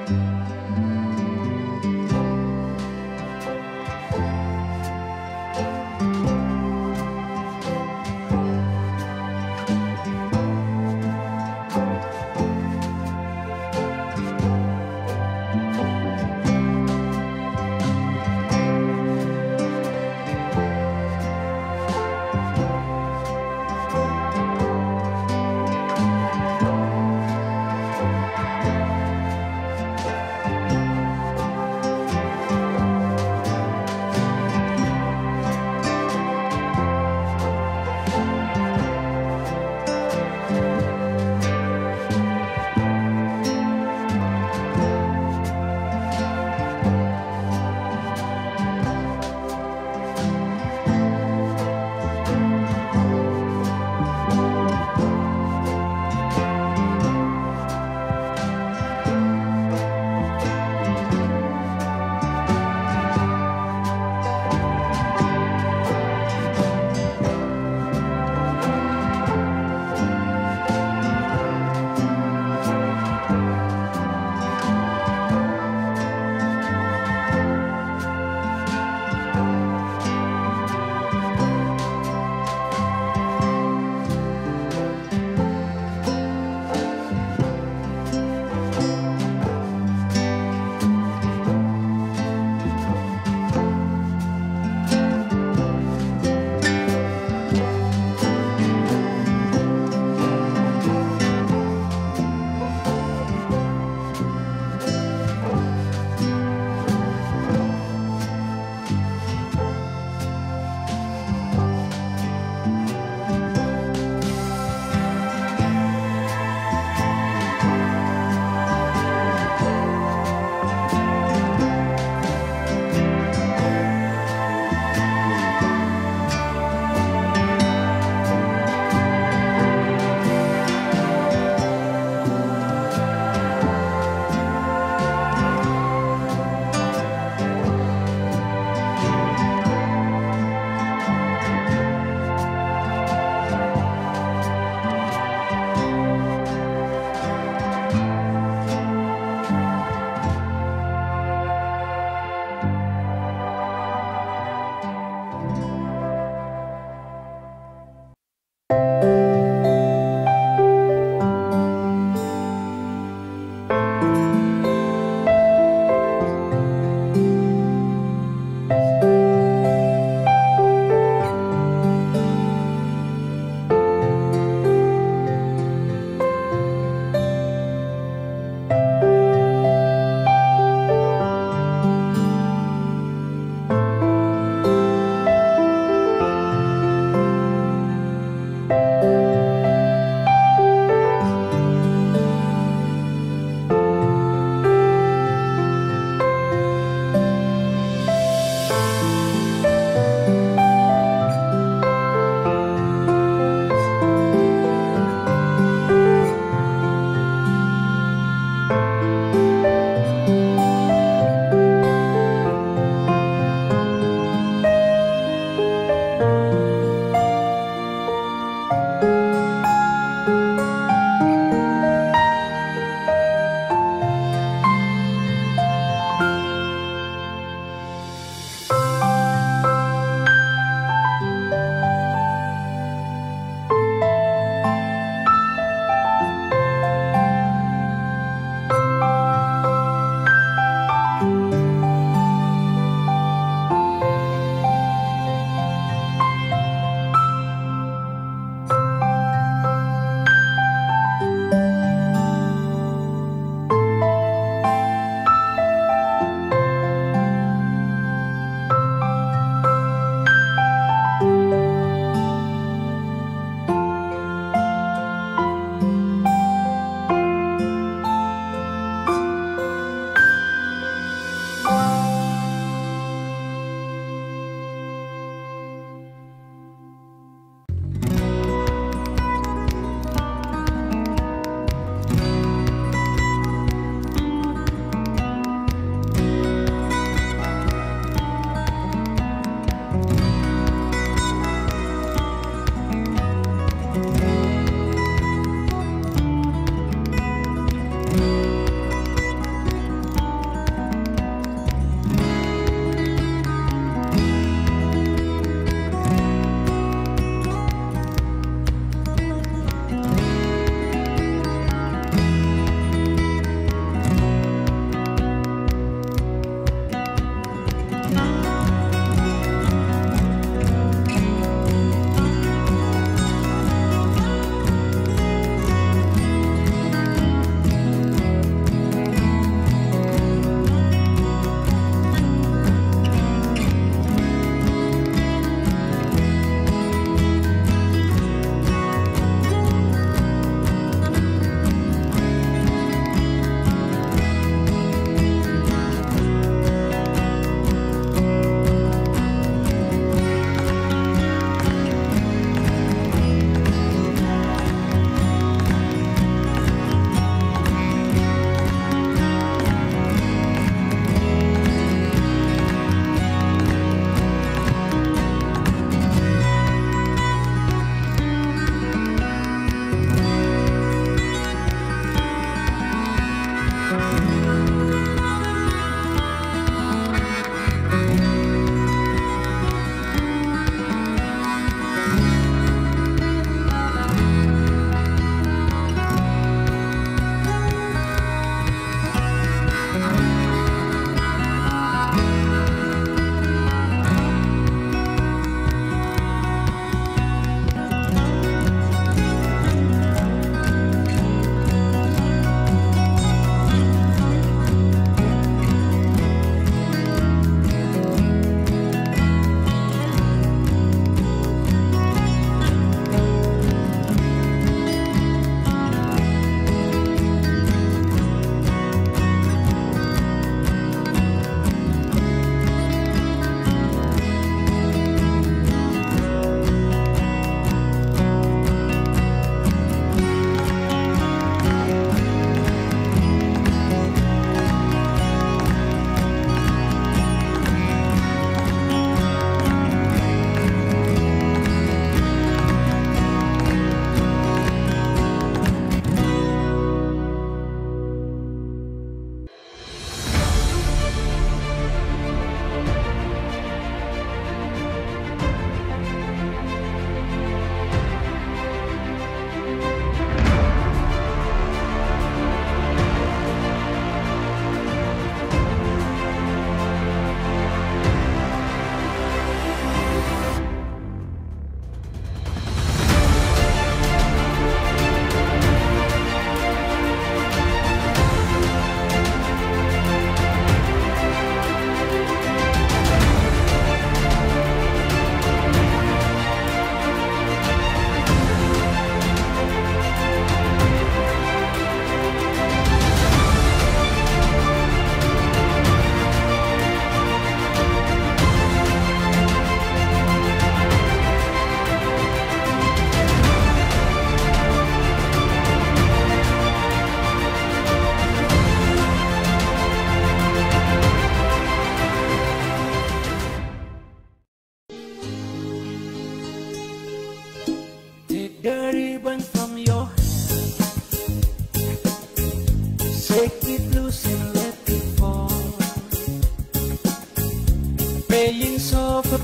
ค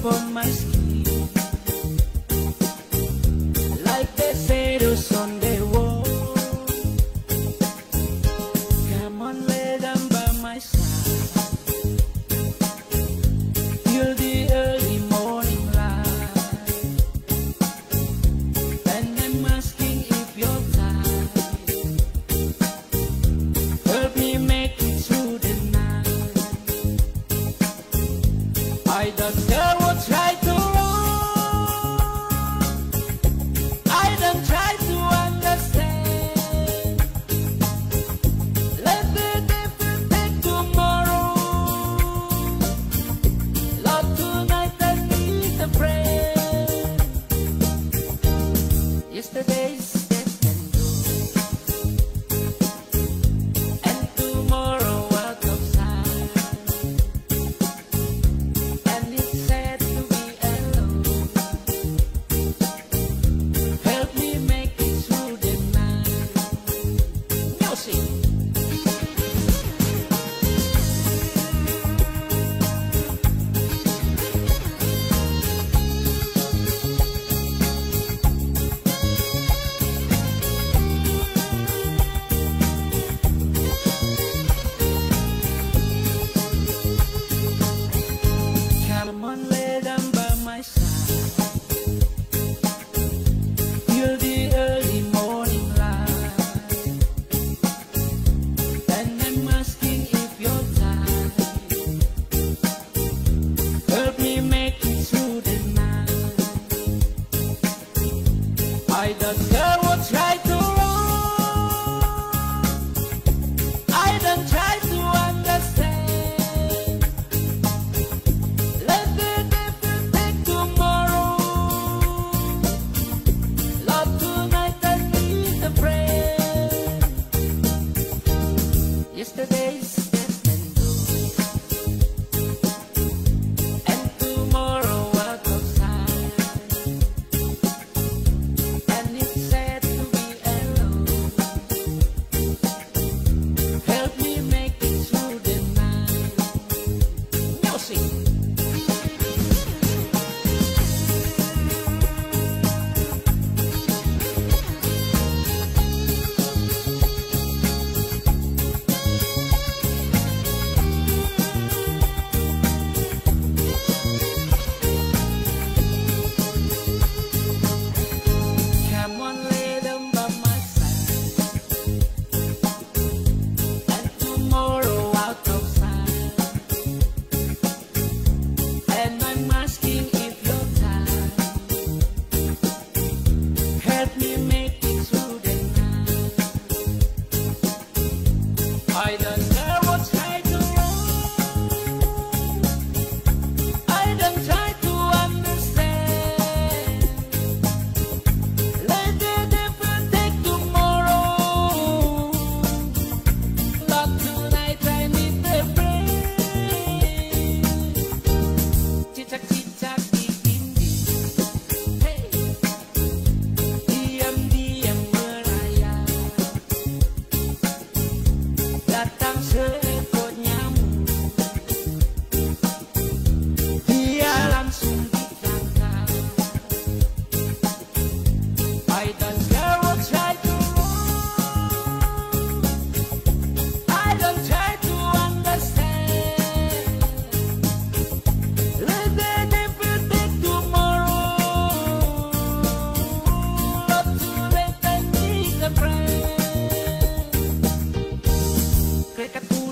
upon my skin, like the shadows on the wall. Come on, lay down by my side till the early morning light, and I'm asking if you're tired. Help me make it through the night. I don't care what's right or wrong. I don't try to understand. Let the devil take tomorrow. Lord, tonight I need a friend. Yesterday's dead and gone, and tomorrow out of sight. And it's sad to be alone. Help me make it through the night. Music. Come on, lay down by my side till the early morning light, and I'm asking if you're tired. Help me make it through the night. I don't care what's right or wrong. I don't try to understand. Let the devil take tomorrow. Lord, tonight I need a friend. Yesterday's dead and gone, and tomorrow out of sight. And it's sad to be alone. Help me make it through the night. Music. Come on, lay down by my side, and tomorrow out of sight. And I'm asking if you're tired. Help me make it through the night. I don't care what's right or wrong. I don't try to understand. Let the devil take tomorrow. Lord, tonight I need a friend. Cicak-cicak di dinding, hey, diam-diam merayap. Datang seekor nyamuk, dia langsung ditangkap. I don't care what's right or wrong. I don't try to understand. Let the devil take tomorrow. Not too late, I need a friend. Krekat